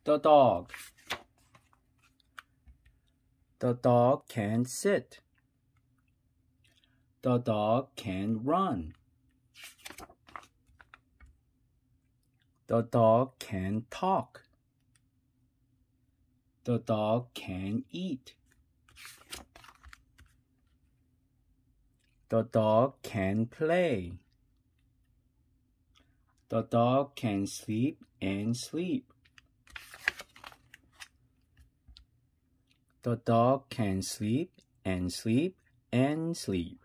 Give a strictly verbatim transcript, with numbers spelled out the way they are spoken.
The dog. The dog can sit. The dog can run. The dog can talk. The dog can eat. The dog can play. The dog can sleep and sleep. The dog can sleep and sleep and sleep.